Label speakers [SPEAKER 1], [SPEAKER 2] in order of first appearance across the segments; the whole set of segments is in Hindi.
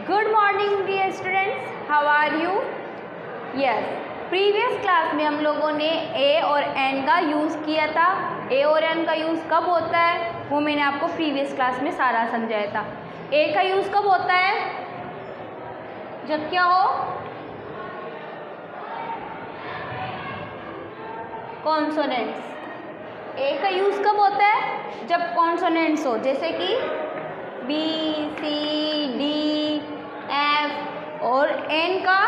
[SPEAKER 1] Good morning dear students, how are you? Yes, previous class में हम लोगों ने ए और एन का यूज़ किया था। ए और एन का यूज़ कब होता है वो मैंने आपको प्रीवियस क्लास में सारा समझाया था। ए का यूज़ कब होता है? जब क्या हो? कॉन्सोनेंट्स। ए का यूज़ कब होता है? जब कॉन्सोनेंट्स हो, जैसे कि बी, सी, डी, एफ। और एन का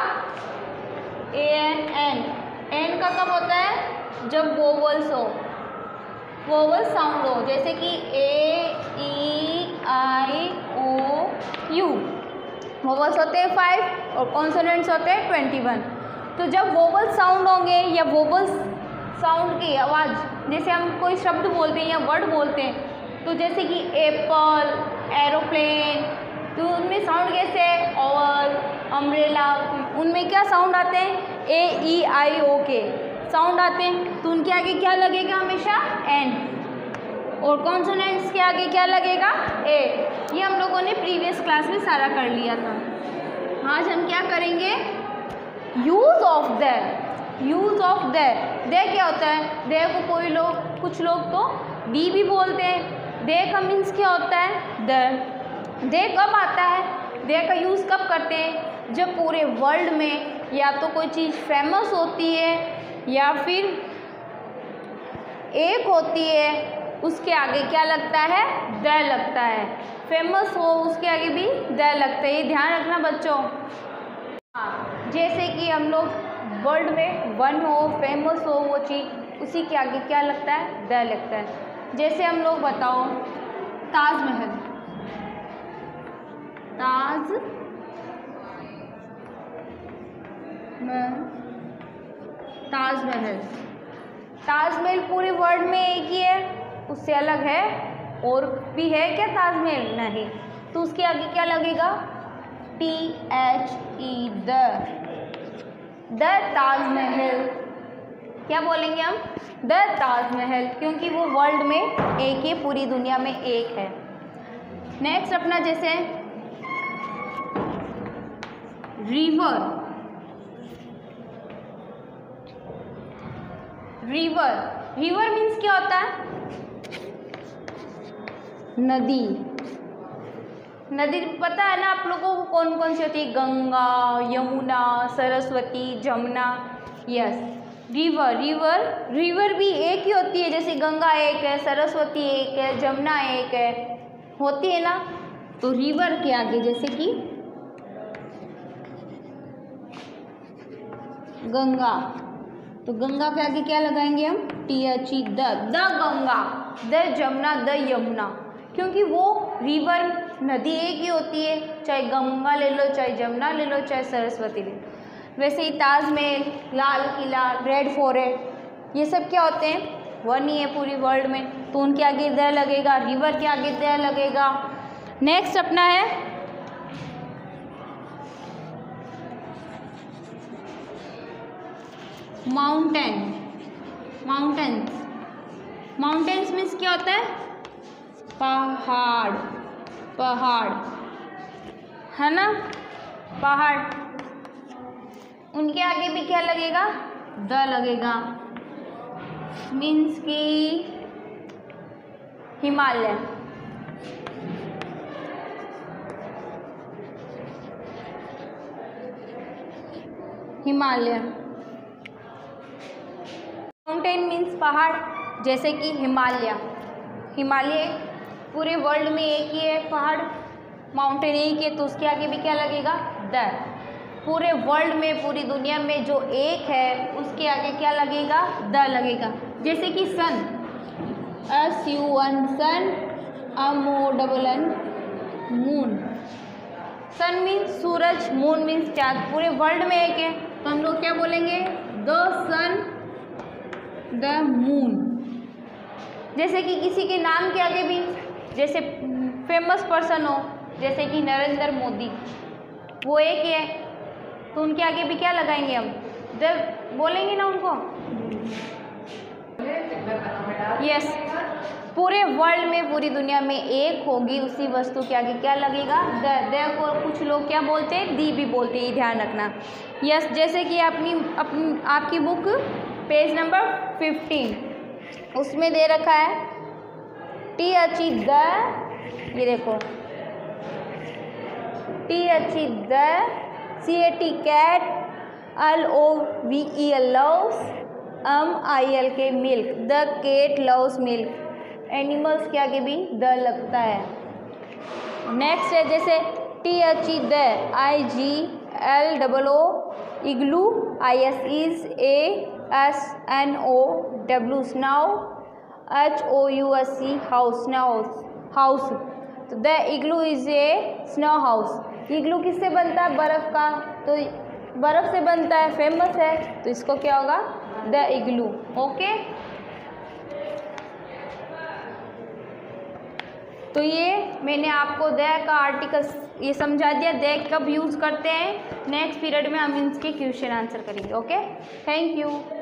[SPEAKER 1] एन का कब होता है? जब वोवल्स हो, वोवल साउंड हो, जैसे कि ए, ई, आई, ओ, यू। वोवल्स होते हैं 5 और कॉन्सोनेंट्स होते हैं 21। तो जब वोवल साउंड होंगे या वोवल्स साउंड की आवाज़, जैसे हम कोई शब्द बोलते हैं या वर्ड बोलते हैं, तो जैसे कि एप्पल, एरोप्लेन, तो उनमें साउंड कैसे है? ओवल, अम्ब्रेला, उनमें क्या साउंड आते हैं? ए, ई, आई, ओ के साउंड आते हैं। तो उनके आगे क्या लगेगा? हमेशा एन। और कॉन्सोनेंट्स के आगे क्या लगेगा? ए। ये हम लोगों ने प्रीवियस क्लास में सारा कर लिया था। आज हम क्या करेंगे? Use of there. Use of there. There क्या होता है? देयर को कोई लोग, कुछ लोग तो डी भी बोलते हैं। देयर का मीन्स क्या होता है? देयर। देयर कब आता है? देयर का यूज़ कब करते हैं? जब पूरे वर्ल्ड में या तो कोई चीज़ फेमस होती है या फिर एक होती है, उसके आगे क्या लगता है? देयर लगता है। फेमस हो उसके आगे भी देयर लगता है। ये ध्यान रखना बच्चों। हाँ, जैसे कि हम लोग वर्ल्ड में वन हो, फेमस हो वो चीज़, उसी के आगे क्या लगता है? देयर लगता है। जैसे हम लोग बताओ ताजमहल। ताजमहल पूरे वर्ल्ड में एक ही है, उससे अलग है और भी है क्या ताजमहल? नहीं। तो उसके आगे क्या लगेगा? THE, the Taj Mahal. क्या बोलेंगे हम? द ताजमहल, क्योंकि वो वर्ल्ड में एक ही, पूरी दुनिया में एक है। नेक्स्ट अपना जैसे रिवर। रिवर मीन्स क्या होता है? नदी। नदी पता है ना आप लोगों को कौन कौन सी होती है? गंगा, यमुना, सरस्वती, जमुना। यस, रिवर भी एक ही होती है, जैसे गंगा एक है, सरस्वती एक है, जमुना एक है, होती है ना। तो रिवर के आगे जैसे कि गंगा, तो गंगा के आगे क्या लगाएंगे हम? THE, the Ganga, the Jamuna, the Yamuna, क्योंकि वो रिवर नदी एक ही होती है, चाहे गंगा ले लो, चाहे जमुना ले लो, चाहे सरस्वती ले लो। वैसे ही ताजमहल, लाल किला, रेड फोर्ट, ये सब क्या होते हैं? वन ही है पूरी वर्ल्ड में, तो उनके आगे देयर लगेगा, रिवर के आगे देयर लगेगा। नेक्स्ट अपना है माउंटेन्स मीन्स क्या होता है? पहाड़ है ना, पहाड़। उनके आगे भी क्या लगेगा? द लगेगा, मीन्स कि हिमालय। माउंटेन मीन्स पहाड़, जैसे कि हिमालय पूरे वर्ल्ड में एक ही है पहाड़, माउंटेन एक है, तो उसके आगे भी क्या लगेगा? द। पूरे वर्ल्ड में, पूरी दुनिया में जो एक है उसके आगे क्या लगेगा? द लगेगा। जैसे कि sun, SUN, sun, MONN, moon. Sun means सूरज, मून मीन्स चाँद, पूरे वर्ल्ड में एक है, तो हम लोग क्या बोलेंगे? The sun, the moon. जैसे कि किसी के नाम के आगे भी, जैसे फेमस पर्सन हो, जैसे कि नरेंद्र मोदी, वो एक है, तो उनके आगे भी क्या लगाएंगे हम? द बोलेंगे ना उनको। यस, पूरे वर्ल्ड में, पूरी दुनिया में एक होगी, उसी वस्तु के आगे क्या लगेगा? द को कुछ लोग क्या बोलते हैं? दी भी बोलते हैं, ध्यान रखना। यस, जैसे कि आपकी बुक पेज नंबर 15 उसमें दे रखा है टी अच्छी द, ये देखो टी अच्छी the, CAT cat, LOVE loves, MILK milk, the cat loves milk. Animals के आगे भी द लगता है। नेक्स्ट है जैसे THE the, IGLOO igloo, ISNOW snow, HOUSE house. तो the igloo is a snow house. Igloo किससे बनता है? बर्फ़ का, तो बर्फ़ से बनता है, फेमस है, तो इसको क्या होगा? The igloo. ओके, तो ये मैंने आपको द का आर्टिकल ये समझा दिया, द कब यूज़ करते हैं। नेक्स्ट पीरियड में हम इसके क्वेश्चन आंसर करेंगे। Okay, thank you.